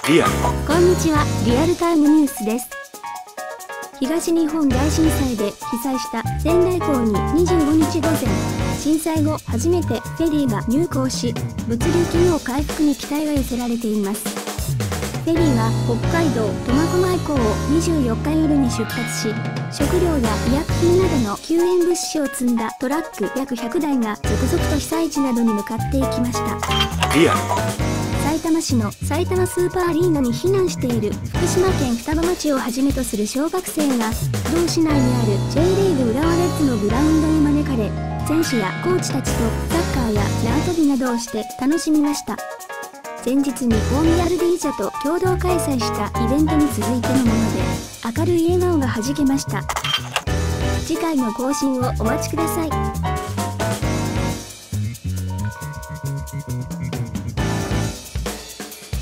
リアル。 こんにちは、リアルタイムニュースです。東日本大震災で被災した仙台港に25日午前、震災後初めてフェリーが入港し、物流機能回復に期待が寄せられています。フェリーは北海道苫小牧港を24日夜に出発し、食料や医薬品などの救援物資を積んだトラック約100台が続々と被災地などに向かっていきました。 リアル。 さいたま市の埼玉スーパーアリーナに避難している福島県双葉町をはじめとする小学生が、同市内にある J リーグ浦和レッズのグラウンドに招かれ、選手やコーチたちとサッカーや縄跳びなどをして楽しみました。前日に大宮アルディージャと共同開催したイベントに続いてのもので、明るい笑顔がはじけました。次回の更新をお待ちください。